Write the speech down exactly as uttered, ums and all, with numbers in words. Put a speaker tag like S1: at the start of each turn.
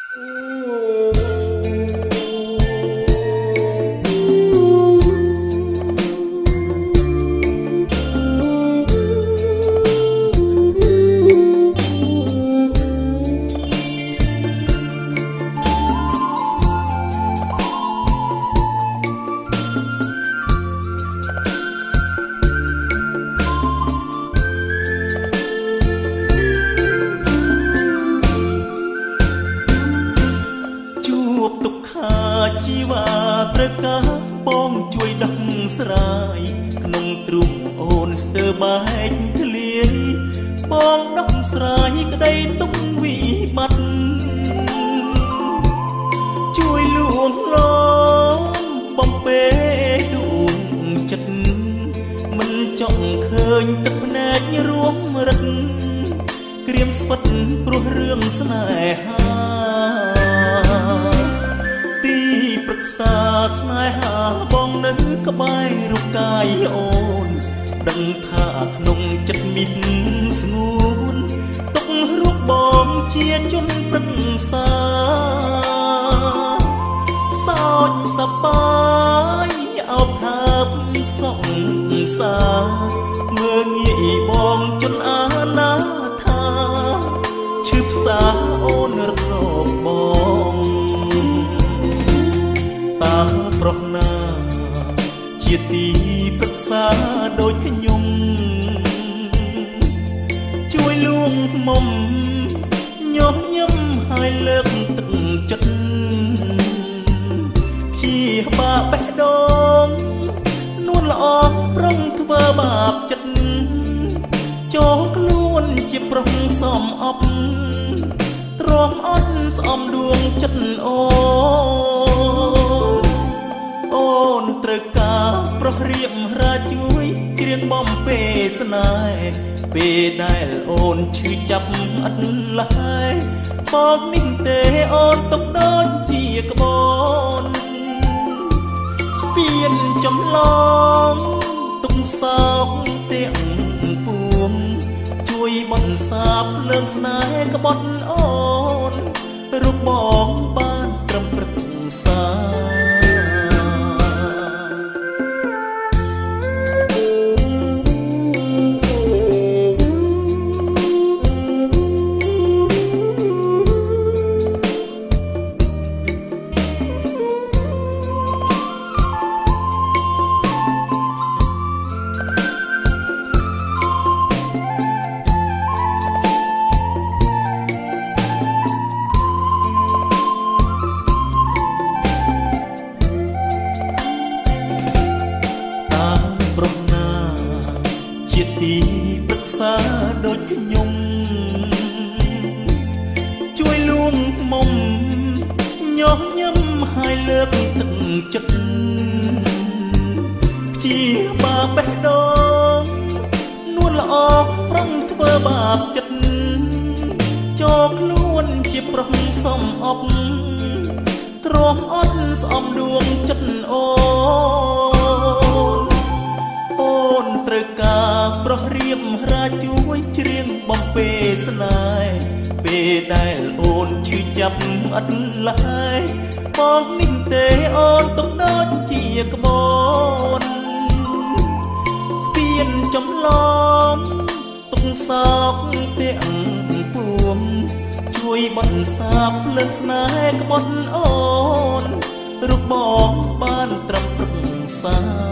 S1: ជីវ៉ាត្រូវការបងជួយដោះស្រាយក្នុងទ្រូងអូនស្ទើរបែកធ្លាយបងដោះស្រាយក្តីទុកវិបត្តិជួយលួងលោមបំពេដួងចិត្តមិនចង់ឃើញទឹកភ្នែករួមរឹកក្រៀមស្វិតព្រោះរឿងស្នេហាប្រឹក្សាស្នេហាបងនៅក្បែររូបកាយអូនដឹងថាក្នុងចិត្តមានស្ងួនទុករូបបងជាជនប្រឹក្សាសោចសប្បាយអោបថាបសង្សារមើងងាយបងជន់អាណាថាឈឺផ្សាអូនរកបងតាប្រុសណាជាទីប្រឹក្សាដូចខ្ញុំជួយលួងមុំញាស់ញឹមហើយលើកទឹកចិត្តព្យាបាលបេះដូងនួនល្អប្រឹងធ្វើបាបចិត្តចូលខ្លួនជាប្រុសសំអប់ទ្រាំអត់ស្អំដួងចិត្តអូអូនត្រូវការប្រុសរៀបរាជួយគ្រៀងបំពេស្នេហ៍ពេលដែលអូនឈឺចាប់អត់លហើយបងនេះទេអូនទុកដូចជាក្បូនស្ពានចំឡងទុកសោកទាំងពួងជួយបន្សាបលើងស្នេហ៍ក្បត់អូនរូបបងបានត្រឹមប្រឹក្សាទីប្រឹក្សាដូចខ្ញុំជួយលួងមុំញាស់ញឹមហើយលើកទឹកចិត្តព្យាបាលបេះដូងនួនល្អប្រឹងធ្វើបាបចិត្តចូលខ្លួនជាប្រុសសំអប់ទ្រាំអត់ស្អំដួងចិត្តអូនអូនត្រូវការប្រុសរៀបរាជួយច្រៀងបំពេស្នេហ៍ពេលដែលអូនឈឺចាប់អត់លហើយបងនេះទេអូនទុកដូចជាក្បូនស្ពានចំឡងទុកសោកទាំងពួងជួយបន្សាបលើស្នេហ៍ក្បត់អូនរូបបងបានត្រឹមប្រឹក្សា